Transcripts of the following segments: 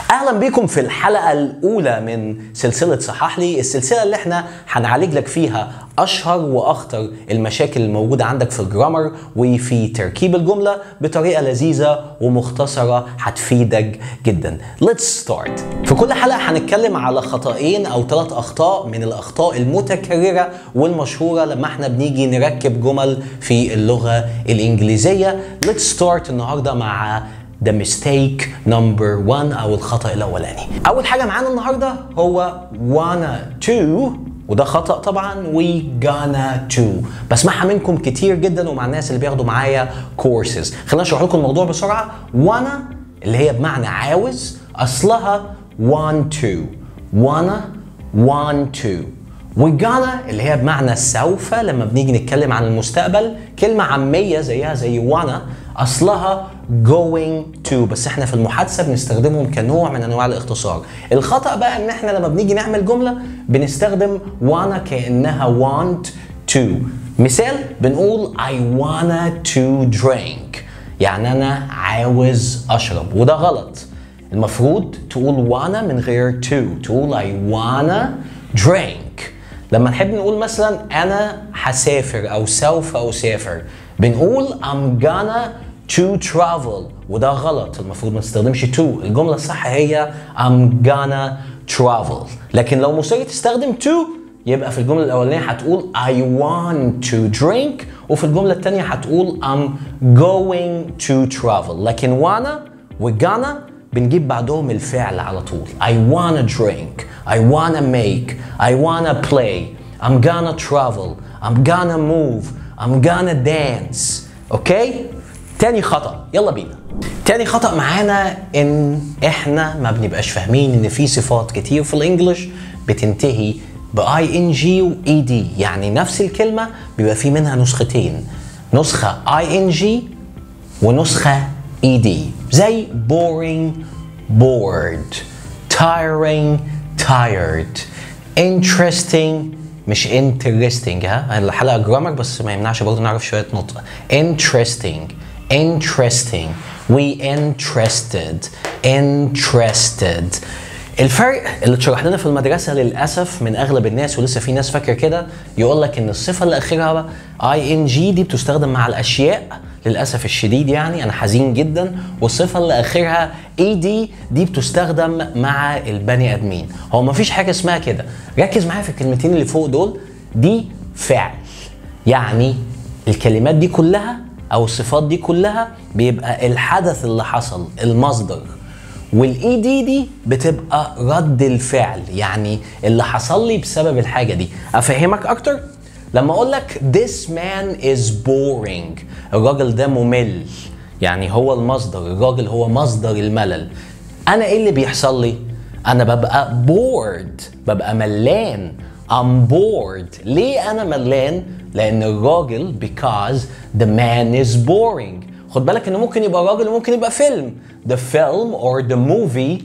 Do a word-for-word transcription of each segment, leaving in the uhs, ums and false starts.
اهلا بيكم في الحلقه الاولى من سلسله صحح لي، السلسله اللي احنا هنعالج لك فيها اشهر واخطر المشاكل الموجوده عندك في الجرامر وفي تركيب الجمله بطريقه لذيذه ومختصره هتفيدك جدا. Let's start. في كل حلقه هنتكلم على خطأين او ثلاث اخطاء من الاخطاء المتكرره والمشهوره لما احنا بنيجي نركب جمل في اللغه الانجليزيه. Let's start النهارده مع The mistake number one أو الخطأ الأولاني. أول حاجة معانا النهاردة هو wanna to، وده خطأ طبعا، we gonna to. بسمعها منكم كتير جدا ومع الناس اللي بياخدوا معايا courses. خلينا نشرح لكم الموضوع بسرعة. wanna اللي هي بمعنى عاوز أصلها want to، wanna want to. we gonna اللي هي بمعنى سوف لما بنيجي نتكلم عن المستقبل، كلمة عامية زيها زي wanna أصلها going to، بس احنا في المحادثة بنستخدمهم كنوع من انواع الاختصار. الخطأ بقى ان احنا لما بنيجي نعمل جملة بنستخدم wanna كأنها want to. مثال بنقول I wanna to drink، يعني انا عاوز اشرب، وده غلط. المفروض تقول wanna من غير to، تقول I wanna drink. لما نحب نقول مثلا انا هسافر او سوف اسافر بنقول I'm gonna to travel، وده غلط. المفروض ما نستخدمش to، الجملة الصح هي I'm gonna travel. لكن لو مصر تستخدم to يبقى في الجملة الأولانية هتقول I want to drink، وفي الجملة الثانية هتقول I'm going to travel. لكن wanna و gonna بنجيب بعدهم الفعل على طول. I wanna drink، I wanna make، I wanna play، I'm gonna travel، I'm gonna move، I'm gonna dance. اوكي؟ تاني خطأ، يلا بينا. تاني خطأ معانا ان احنا ما بنبقاش فاهمين ان في صفات كتير في الانجليش بتنتهي ب آي إن جي و إي دي، يعني نفس الكلمة بيبقى في منها نسختين، نسخة آي إن جي ونسخة إي دي، زي boring bored، tiring tired، interesting مش interesting. ها الحلقة جرامر بس ما يمنعش برضه نعرف شوية نطق. interesting interesting، we interested interested. الفرق اللي اتشرح لنا في المدرسة للأسف من أغلب الناس، ولسه في ناس فاكر كده، يقول لك إن الصفة اللي آخرها آي إن جي دي بتستخدم مع الأشياء للأسف الشديد، يعني أنا حزين جدا، والصفة اللي آخرها إي دي دي بتستخدم مع البني آدمين. هو مفيش حاجة اسمها كده، ركز معايا في الكلمتين اللي فوق دول. دي فعل، يعني الكلمات دي كلها أو الصفات دي كلها بيبقى الحدث اللي حصل المصدر، والاي دي دي بتبقى رد الفعل، يعني اللي حصل لي بسبب الحاجه دي. افهمك اكتر لما اقول لك this man is boring، الراجل ده ممل، يعني هو المصدر، الراجل هو مصدر الملل. انا ايه اللي بيحصل لي؟ انا ببقى bored، ببقى ملان. I'm bored. ليه انا ملان؟ لان الراجل because the man is boring. خد بالك انه ممكن يبقى راجل وممكن يبقى فيلم. The film or the movie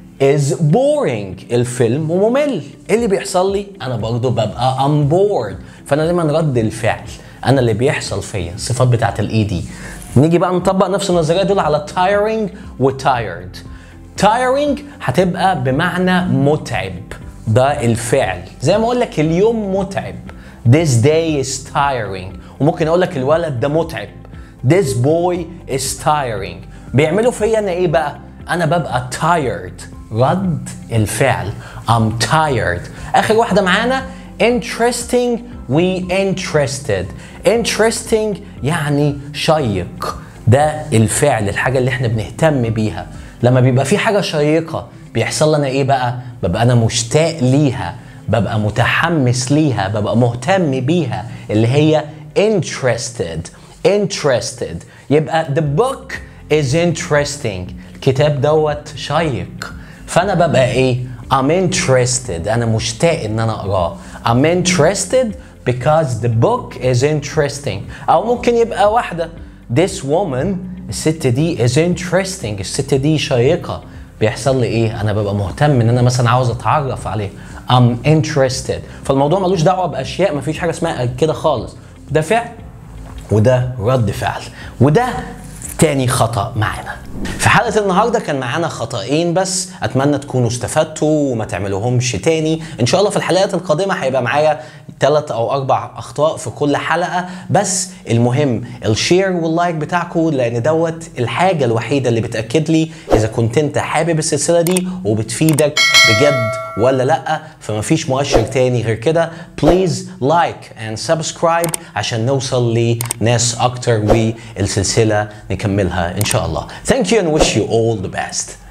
is boring. الفيلم ممل. ايه اللي بيحصل لي؟ انا برضو ببقى I'm bored. فانا دايما رد الفعل، انا اللي بيحصل فيا، الصفات بتاعت الاي دي. نيجي بقى نطبق نفس النظريه دول على tiring و tired. tiring هتبقى بمعنى متعب، ده الفعل. زي ما اقول لك اليوم متعب، this day is tiring. وممكن اقول لك الولد ده متعب، this boy is tiring. بيعملوا فيا انا ايه بقى؟ انا ببقى tired، رد الفعل I'm tired. اخر واحدة معانا interesting و interested. interesting يعني شيق، ده الفعل، الحاجة اللي احنا بنهتم بيها. لما بيبقى في حاجة شيقة بيحصل لنا ايه بقى؟ ببقى انا مشتاق ليها، ببقى متحمس ليها، ببقى مهتم بيها، اللي هي interested. interested. يبقى the book is interesting، الكتاب دوت شيق، فانا ببقى ايه؟ I'm interested، انا مشتاق ان انا اقراه. I'm interested because the book is interesting. او ممكن يبقى واحدة this woman، الست دي is interesting، الست دي شيقة. بيحصل لي ايه؟ انا ببقى مهتم ان انا مثلا عاوز اتعرف عليه. I'm interested. فالموضوع ملوش دعوة باشياء، مفيش حاجة اسمها كده خالص، ده فعل وده رد فعل. وده تاني خطأ معانا. في حلقة النهاردة كان معانا خطأين بس، اتمنى تكونوا استفدتوا وما تعملوهمش تاني. ان شاء الله في الحلقات القادمة هيبقى معايا ثلاث او اربع اخطاء في كل حلقة، بس المهم الشير واللايك بتاعكم، لان دوت الحاجة الوحيدة اللي بتأكد لي اذا كنت انت حابب السلسلة دي وبتفيدك بجد ولا لا. فما فيش مؤشر تاني غير كده. بليز لايك اند سبسكرايب عشان نوصل لناس اكتر والسلسلة نكملها ان شاء الله. Thank you and wish you all the best.